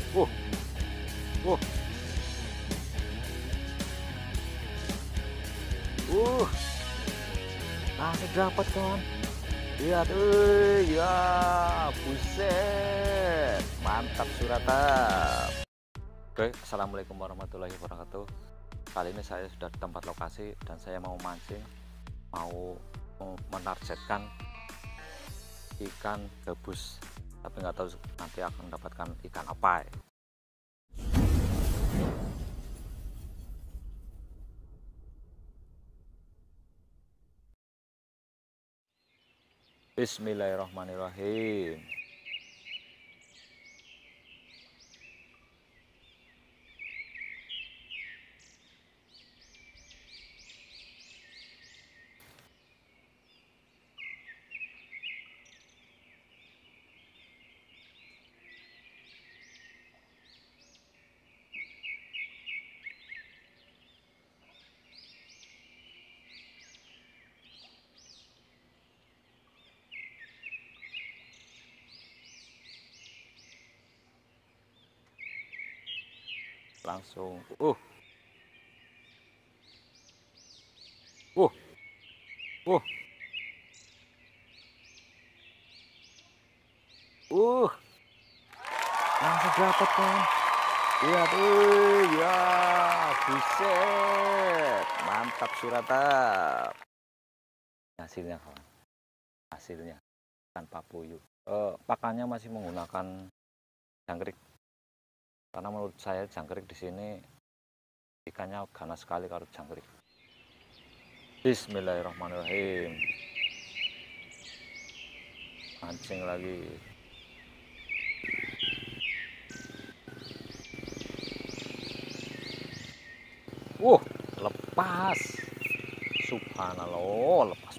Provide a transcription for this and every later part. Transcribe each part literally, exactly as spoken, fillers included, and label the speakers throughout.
Speaker 1: Uh, uh, uh, langsung dapat kawan. Lihat, eh, ya, buset, mantap suratap. Oke, assalamualaikum warahmatullahi wabarakatuh. Kali ini saya sudah di tempat lokasi dan saya mau mancing, mau, mau menargetkan ikan gabus, tapi nggak tahu nanti akan mendapatkan ikan apa ya. Bismillahirrahmanirrahim. Langsung, uh, uh, uh, uh, langsung dapat kan. Lihat, eh, ya, buset, mantap suratap. Hasilnya kawan, hasilnya tanpa puyuh. Eh, pakannya masih menggunakan jangkrik, karena menurut saya jangkrik di sini ikannya ganas sekali kalau jangkrik. Bismillahirrahmanirrahim. Mancing lagi. Wuh, lepas. Subhanallah, lepas.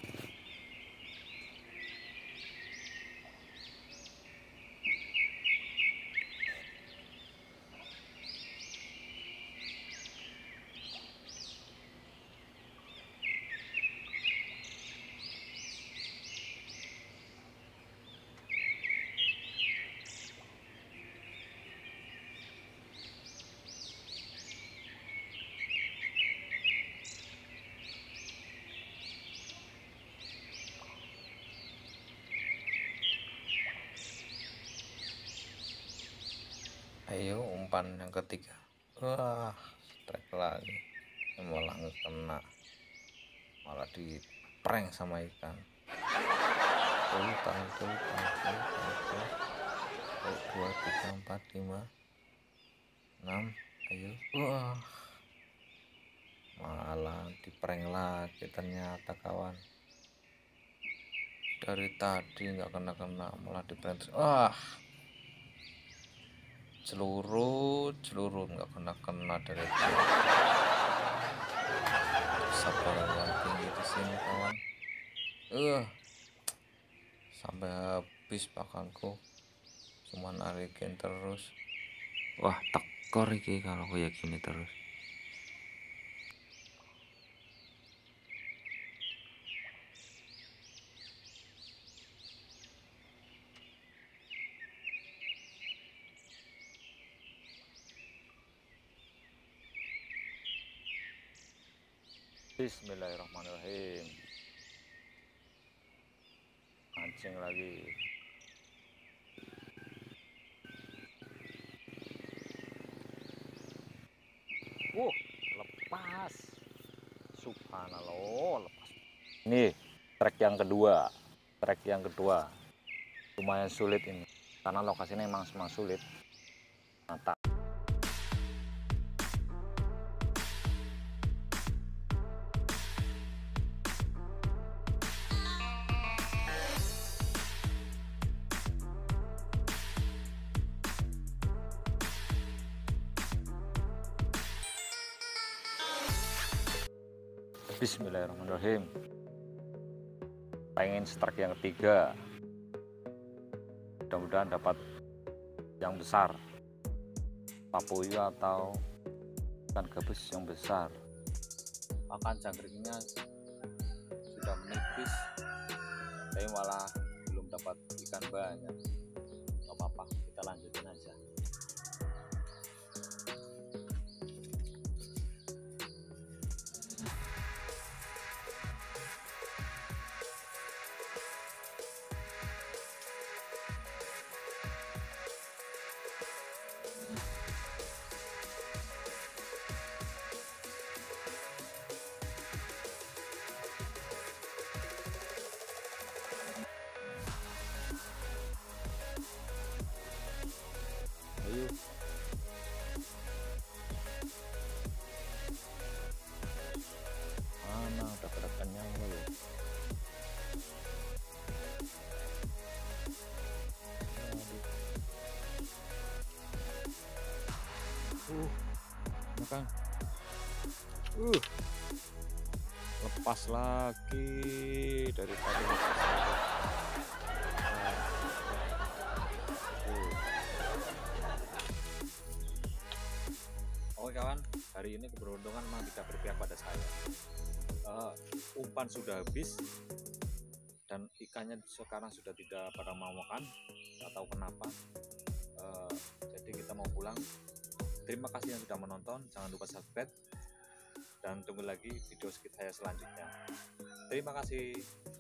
Speaker 1: Ayo umpan yang ketiga. Wah, strike lagi. Malah nggak kena, malah di prank sama ikan. Urutan, urutan, urutan. Oh, dua, tiga, empat, lima, enam. Ayo. Wah, malah di prank lagi ternyata kawan. Dari tadi nggak kena-kena, malah di prank. Wah, seluruh seluruh nggak kena-kena dari tadi. Sabar yang tinggi di sini kawan. Uh, sampai habis pakanku, cuma narikin terus. Wah, tekor iki kalau kayak gini terus. Bismillahirrahmanirrahim. Mancing lagi. Wuh, lepas. Subhanallah, lepas. Ini trek yang kedua. Trek yang kedua. Lumayan sulit ini. Karena lokasinya memang memang sulit. Mantap. Bismillahirrahmanirrahim. Pengen strike yang ketiga, mudah-mudahan dapat yang besar, papuyu atau ikan gabus yang besar. Makan jangkriknya sudah menipis, tapi malah belum dapat ikan banyak. Gak apa-apa, kita lanjutin aja. kan. Uh, lepas lagi dari tadi. Oke kawan, hari ini keberuntungan memang tidak berpihak pada saya. Uh, umpan sudah habis dan ikannya sekarang sudah tidak pada mau makan, nggak tahu kenapa. Uh, jadi kita mau pulang. Terima kasih yang sudah menonton, jangan lupa subscribe dan tunggu lagi video saya selanjutnya. Terima kasih.